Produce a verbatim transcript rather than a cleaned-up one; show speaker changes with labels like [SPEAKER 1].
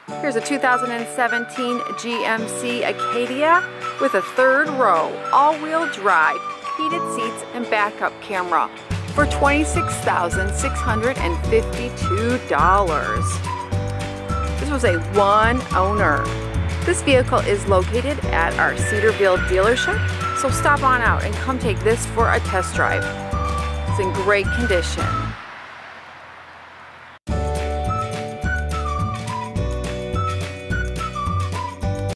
[SPEAKER 1] Here's a two thousand seventeen G M C Acadia with a third row, all-wheel drive, heated seats, and backup camera for twenty-six thousand six hundred fifty-two dollars. This was a one owner. This vehicle is located at our Cedarville dealership, so stop on out and come take this for a test drive. It's in great condition.